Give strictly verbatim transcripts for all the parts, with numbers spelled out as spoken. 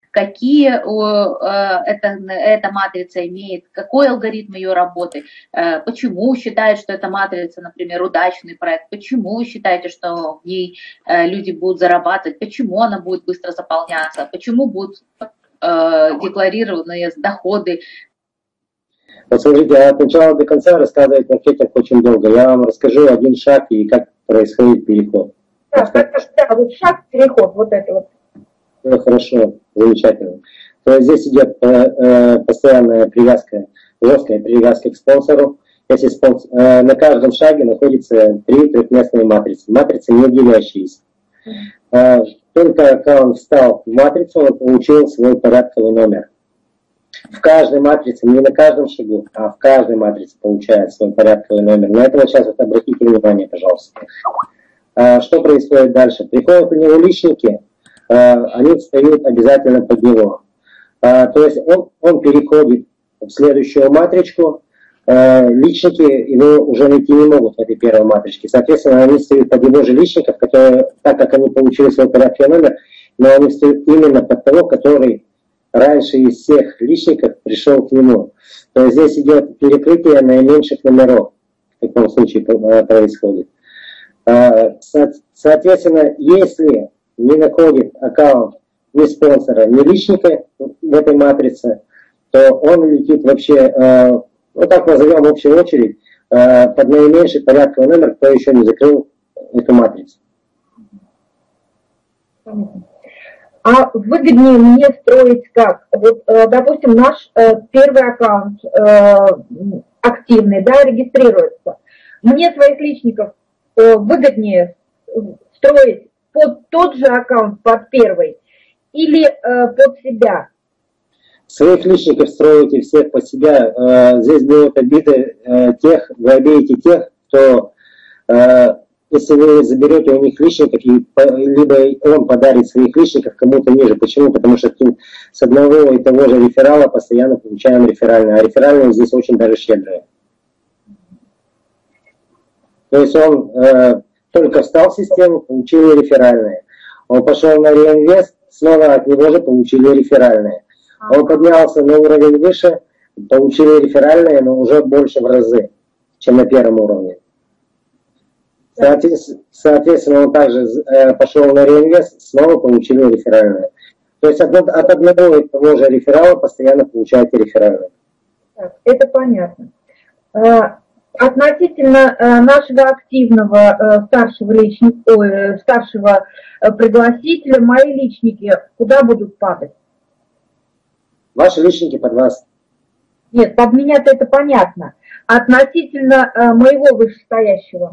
какие эта, эта матрица имеет, какой алгоритм ее работы, почему считает, что эта матрица, например, удачный проект, почему вы считаете, что в ней люди будут зарабатывать, почему она будет быстро заполняться, почему будут декларированные доходы. Вот смотрите, от начала до конца рассказывать маркетинг очень долго. Я вам расскажу один шаг и как происходит переход. Да, как, да, вот шаг, переход, вот это вот. Ну, хорошо, замечательно. То есть здесь идет э, э, постоянная привязка, жесткая привязка к спонсору. Если спонсор, э, на каждом шаге находится три трехместные матрицы, матрицы не делящиеся. Э, только аккаунт встал в матрицу, он получил свой порядковый номер. В каждой матрице, не на каждом шагу, а в каждой матрице получает свой порядковый номер. На это вот сейчас вот обратите внимание, пожалуйста. Э, что происходит дальше? Приходят у него личники, они встают обязательно под него. А, то есть он, он переходит в следующую матричку, а, личники его уже найти не могут в этой первой матричке. Соответственно, они встают под его же личников, которые, так как они получили свой порядковый номер, но они встают именно под того, который раньше из всех личников пришел к нему. То есть здесь идет перекрытие наименьших номеров, в таком случае происходит. А, соответственно, если не находит аккаунт ни спонсора, ни личника в этой матрице, то он летит вообще, э, ну так назовем в общую очередь, э, под наименьший порядковый номер, кто еще не закрыл эту матрицу. А выгоднее мне строить как? Вот, э, допустим, наш э, первый аккаунт э, активный, да, регистрируется. Мне своих личников э, выгоднее строить под тот же аккаунт, под первый, или э, под себя? Своих личников строите всех под себя. Э, здесь будут обиды э, тех, вы обидите тех, кто, э, если вы заберете у них личников, и, либо он подарит своих личников кому-то ниже. Почему? Потому что с одного и того же реферала постоянно получаем реферальные, а реферальные здесь очень даже щедрые. То есть он... Э, только встал в систему, получили реферальные. Он пошел на реинвест, снова от него же получили реферальные. Он поднялся на уровень выше, получили реферальные, но уже больше в разы, чем на первом уровне. Соответственно, соответственно он также пошел на реинвест, снова получили реферальные. То есть от, от одного и того же реферала постоянно получаете реферальные. Так, это понятно. Относительно э, нашего активного э, старшего, личника, ой, старшего э, пригласителя, мои личники куда будут падать? Ваши личники под вас. Нет, под меня-то это понятно. Относительно э, моего вышестоящего?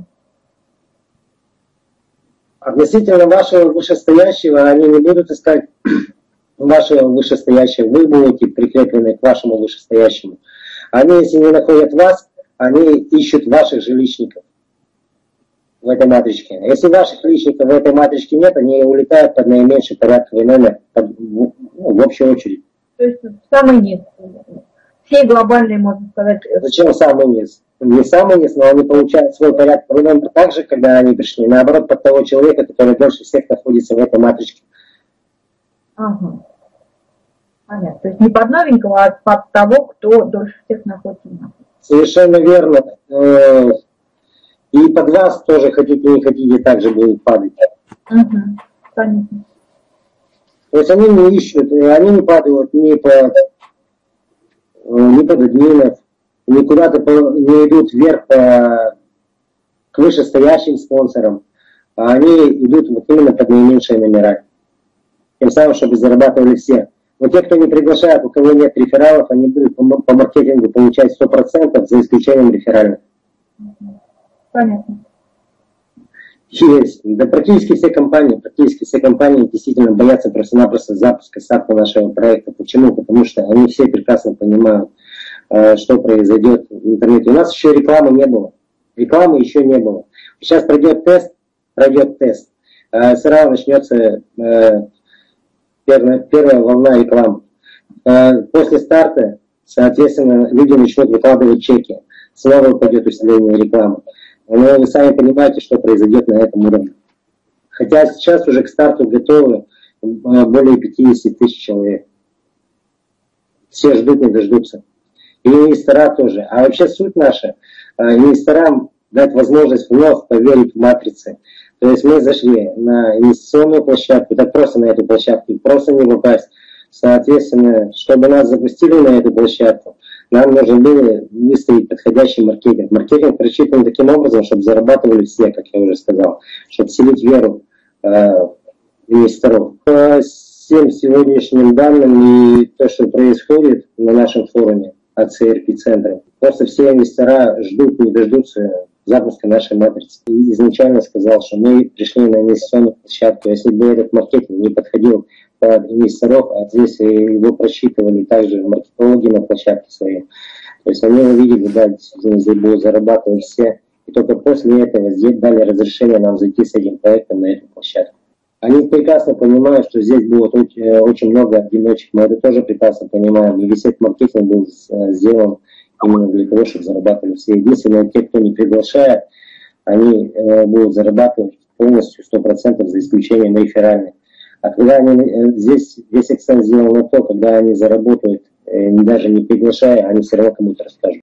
Относительно вашего вышестоящего они не будут искать вашего вышестоящего. Вы будете прикреплены к вашему вышестоящему. Они, если не находят вас, они ищут ваших же личников в этой матричке. Если ваших личников в этой матричке нет, они улетают под наименьший порядковый номер, под, ну, в общую очередь. То есть самый низ. Все глобальные, можно сказать. Зачем самый низ? Не самый низ, но они получают свой порядковый номер так же, когда они пришли. Наоборот, под того человека, который больше всех находится в этой матричке. Ага. Понятно. То есть не под новенького, а под того, кто дольше всех находится. Совершенно верно. И под вас тоже, хотите не хотите, также будут падать. Угу. Понятно. То есть они не ищут, они не падают ни, по, ни под админов, ни куда-то не идут вверх по, к вышестоящим спонсорам, а они идут вот именно под наименьшие номера. Тем самым, чтобы зарабатывали все. Но те, кто не приглашает, у кого нет рефералов, они будут по, по маркетингу получать сто процентов за исключением реферальных. Понятно. Есть. Да практически все компании, практически все компании действительно боятся просто-напросто запуска, старта нашего проекта. Почему? Потому что они все прекрасно понимают, что произойдет в интернете. У нас еще рекламы не было. Рекламы еще не было. Сейчас пройдет тест, пройдет тест. Сразу начнется Первая, первая волна рекламы. После старта, соответственно, люди начнут выкладывать чеки. Снова пойдет усиление рекламы. Но вы сами понимаете, что произойдет на этом уровне. Хотя сейчас уже к старту готовы более пятидесяти тысяч человек. Все ждут, не дождутся. И инвестора тоже. А вообще суть наша, инвесторам дать возможность вновь поверить в матрицы. То есть мы зашли на инвестиционную площадку, так просто на эту площадку, просто не попасть. Соответственно, чтобы нас запустили на эту площадку, нам нужно было выставить подходящий маркетинг. Маркетинг рассчитан таким образом, чтобы зарабатывали все, как я уже сказал, чтобы вселить веру э, инвесторов. По всем сегодняшним данным и то, что происходит на нашем форуме эй си эр пи-центра, просто все инвестора ждут, не дождутся запуска нашей матрицы. И изначально сказал, что мы пришли на инвестиционную площадку. Если бы этот маркетинг не подходил под инвесторов, а здесь его просчитывали также маркетологи на площадке своей. То есть они увидели, да, действительно здесь будут зарабатывать все. И только после этого здесь дали разрешение нам зайти с этим проектом на эту площадку. Они прекрасно понимают, что здесь будет очень много одиночек. Мы это тоже прекрасно понимаем. И весь этот маркетинг был сделан именно для того, чтобы зарабатывали все. Единственное, те, кто не приглашает, они будут зарабатывать полностью сто процентов за исключением реферальных. А когда они, здесь весь акцент сделан на то, когда они заработают, даже не приглашая, они все равно кому-то расскажут.